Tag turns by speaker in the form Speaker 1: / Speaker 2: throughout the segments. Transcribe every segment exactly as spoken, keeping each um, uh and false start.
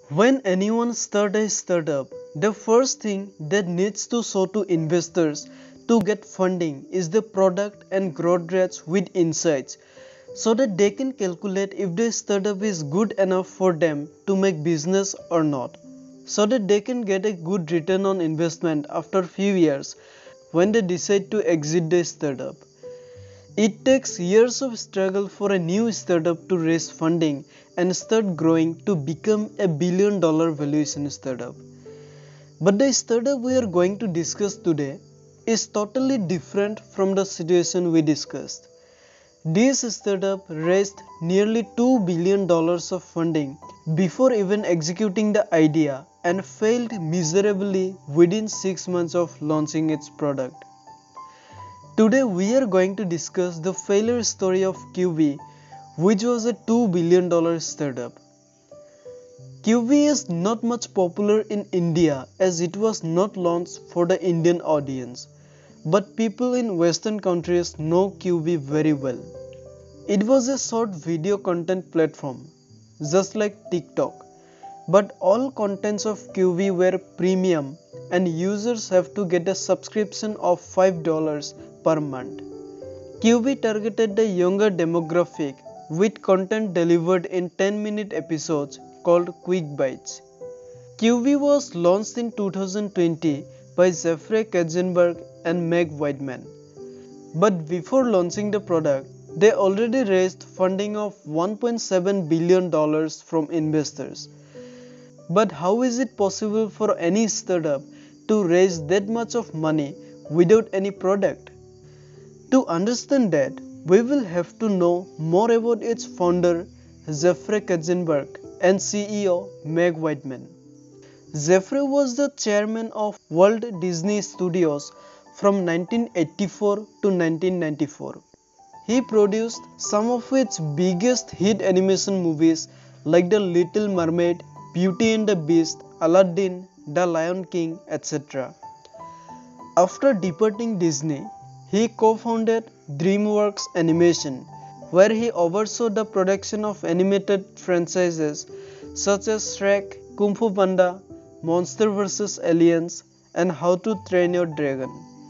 Speaker 1: When anyone starts a startup, the first thing that needs to show to investors to get funding is the product and growth rates with insights so that they can calculate if the startup is good enough for them to make business or not, so that they can get a good return on investment after few years when they decide to exit the startup. It takes years of struggle for a new startup to raise funding and start growing to become a billion dollar valuation startup. But the startup we are going to discuss today is totally different from the situation we discussed. This startup raised nearly two billion dollars of funding before even executing the idea and failed miserably within six months of launching its product. Today we are going to discuss the failure story of Q V, which was a two billion dollar startup. Q V is not much popular in India as it was not launched for the Indian audience, but people in Western countries know Q V very well. It was a short video content platform, just like TikTok, but all contents of Q V were premium and users have to get a subscription of five dollars per month. Q V targeted the younger demographic with content delivered in ten minute episodes called Quick Bites. Q V was launched in two thousand twenty by Jeffrey Katzenberg and Meg Whitman. But before launching the product, they already raised funding of one point seven billion dollars from investors. But how is it possible for any startup to raise that much of money without any product? To understand that, we will have to know more about its founder Jeffrey Katzenberg and C E O Meg Whitman. Jeffrey was the chairman of Walt Disney Studios from nineteen eighty-four to nineteen ninety-four. He produced some of its biggest hit animation movies like The Little Mermaid, Beauty and the Beast, Aladdin, The Lion King, et cetera. After departing Disney, he co-founded DreamWorks Animation, where he oversaw the production of animated franchises such as Shrek, Kung Fu Panda, Monster versus. Aliens, and How to Train Your Dragon.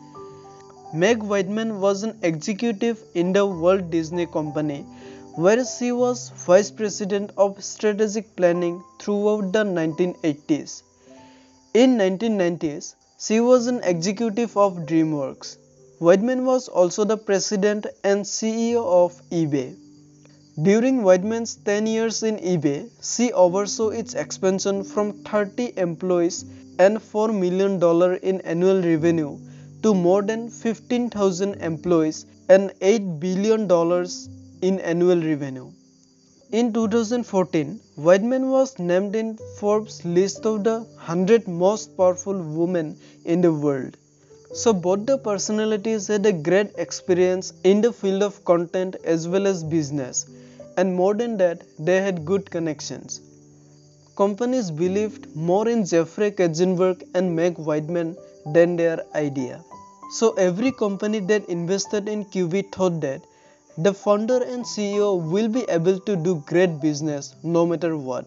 Speaker 1: Meg Whitman was an executive in the Walt Disney Company, where she was vice president of strategic planning throughout the nineteen eighties. In nineteen nineties, she was an executive of DreamWorks. Whitman was also the president and C E O of eBay. During Whitman's ten years in eBay, she oversaw its expansion from thirty employees and four million dollars in annual revenue to more than fifteen thousand employees and eight billion dollars in annual revenue. In two thousand fourteen, Whitman was named in Forbes' list of the one hundred most powerful women in the world. So both the personalities had a great experience in the field of content as well as business, and more than that, they had good connections. Companies believed more in Jeffrey Katzenberg and Meg Whitman than their idea. So every company that invested in Q V thought that the founder and C E O will be able to do great business no matter what.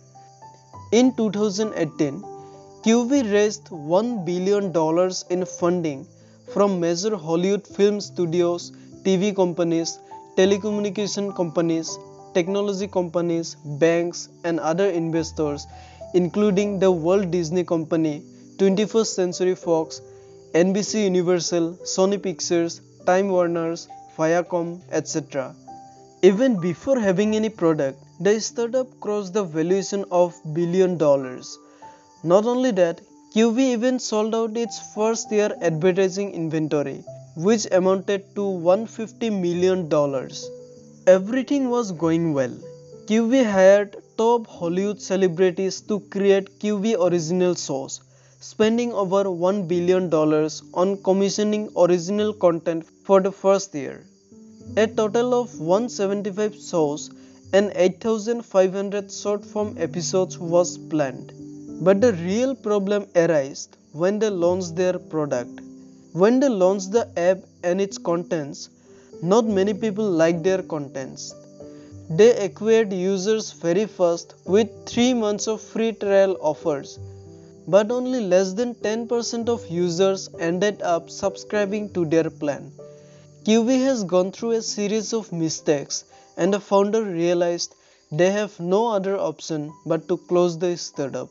Speaker 1: In two thousand eighteen, Q V raised one billion dollars in funding from major Hollywood film studios, T V companies, telecommunication companies, technology companies, banks, and other investors, including the Walt Disney Company, twenty-first Century Fox, N B C Universal, Sony Pictures, Time Warner, Viacom, et cetera. Even before having any product, the startup crossed the valuation of billion dollars. Not only that, Q V even sold out its first year advertising inventory, which amounted to one hundred fifty million dollars. Everything was going well. Q V hired top Hollywood celebrities to create Q V original shows, spending over one billion dollars on commissioning original content for the first year. A total of one hundred seventy-five shows and eight thousand five hundred short form episodes was planned. But the real problem arose when they launched their product. When they launched the app and its contents, not many people liked their contents. They acquired users very fast with three months of free trial offers. But only less than ten percent of users ended up subscribing to their plan. Q B has gone through a series of mistakes, and the founder realized they have no other option but to close the startup.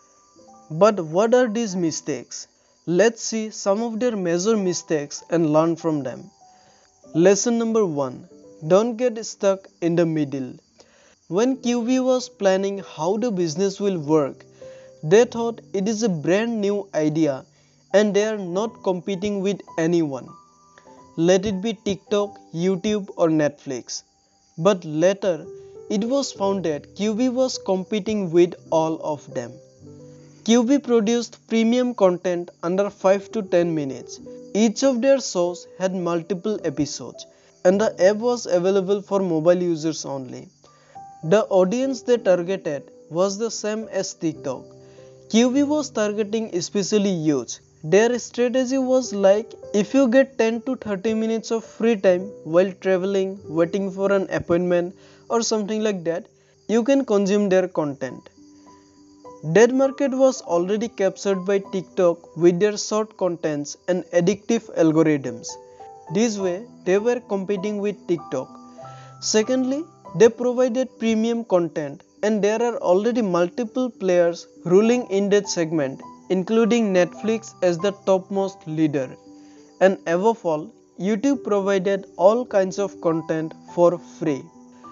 Speaker 1: But what are these mistakes? Let's see some of their major mistakes and learn from them. Lesson number one. Don't get stuck in the middle. When Q B was planning how the business will work, they thought it is a brand new idea and they are not competing with anyone. Let it be TikTok, YouTube or Netflix. But later, it was found that Q B was competing with all of them. Q B produced premium content under five to ten minutes. Each of their shows had multiple episodes, and the app was available for mobile users only. The audience they targeted was the same as TikTok. Q B was targeting especially youth. Their strategy was like, if you get ten to thirty minutes of free time while traveling, waiting for an appointment or something like that, you can consume their content. That market was already captured by TikTok with their short contents and addictive algorithms. This way, they were competing with TikTok. Secondly, they provided premium content, and there are already multiple players ruling in that segment, including Netflix as the topmost leader. And above all, YouTube provided all kinds of content for free.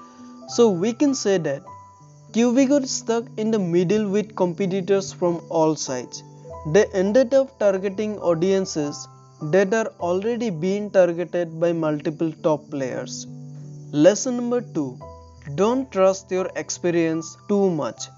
Speaker 1: So we can say that Q B got stuck in the middle with competitors from all sides. They ended up targeting audiences that are already being targeted by multiple top players. Lesson number two. Don't trust your experience too much.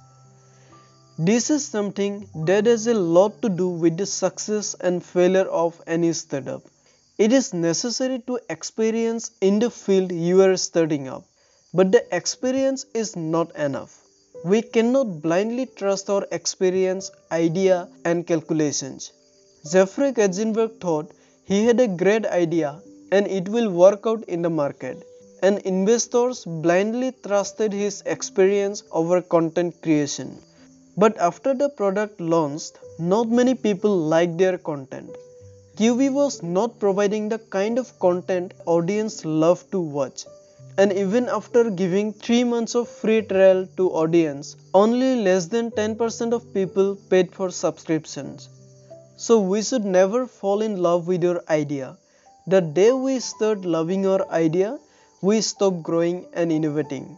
Speaker 1: This is something that has a lot to do with the success and failure of any startup. It is necessary to experience in the field you are starting up, but the experience is not enough. We cannot blindly trust our experience, idea and calculations. Jeffrey Katzenberg thought he had a great idea and it will work out in the market, and investors blindly trusted his experience over content creation. But after the product launched, not many people liked their content. Q B was not providing the kind of content audience love to watch. And even after giving three months of free trial to audience, only less than ten percent of people paid for subscriptions. So we should never fall in love with your idea. The day we start loving our idea, we stop growing and innovating.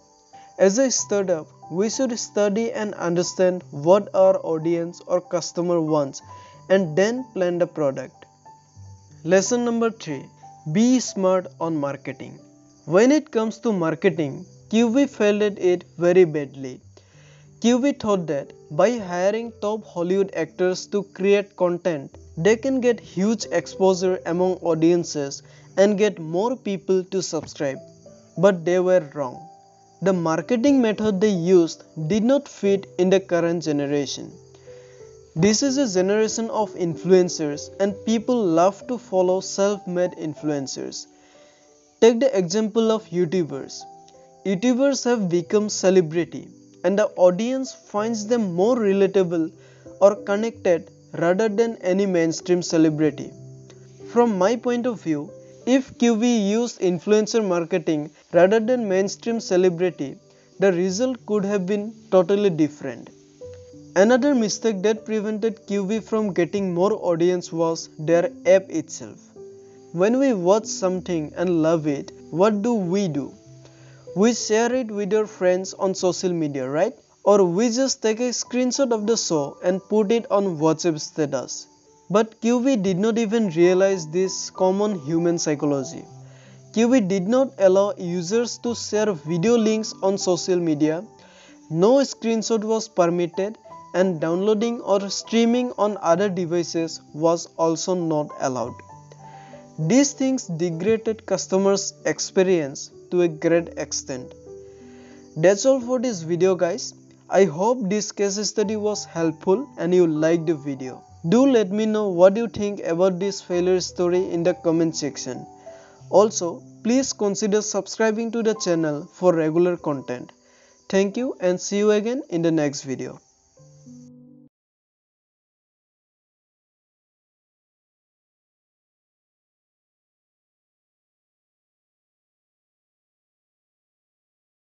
Speaker 1: As a startup, we should study and understand what our audience or customer wants and then plan the product. Lesson number three. Be smart on marketing. When it comes to marketing, Q B failed at it very badly. Q B thought that by hiring top Hollywood actors to create content, they can get huge exposure among audiences and get more people to subscribe. But they were wrong. The marketing method they used did not fit in the current generation. This is a generation of influencers and people love to follow self-made influencers. Take the example of YouTubers. YouTubers have become celebrity and the audience finds them more relatable or connected rather than any mainstream celebrity. From my point of view, if Q B used influencer marketing rather than mainstream celebrity, the result could have been totally different. Another mistake that prevented Q B from getting more audience was their app itself. When we watch something and love it, what do we do? We share it with our friends on social media, right? Or we just take a screenshot of the show and put it on WhatsApp status. But Q B did not even realize this common human psychology. Q B did not allow users to share video links on social media. No screenshot was permitted and downloading or streaming on other devices was also not allowed. These things degraded customers' experience to a great extent. That's all for this video, guys. I hope this case study was helpful and you liked the video. Do let me know what you think about this failure story in the comment section. Also, please consider subscribing to the channel for regular content. Thank you and see you again in the next video.